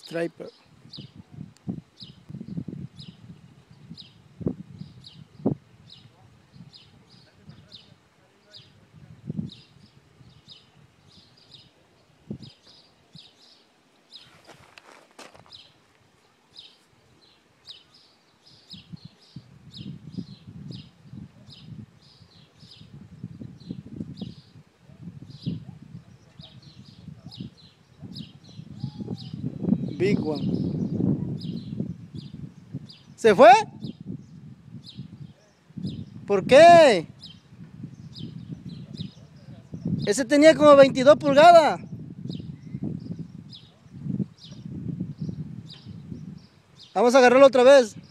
Striper. Big one. ¿Se fue? ¿Por qué? Ese tenía como 22 pulgadas. Vamos a agarrarlo otra vez.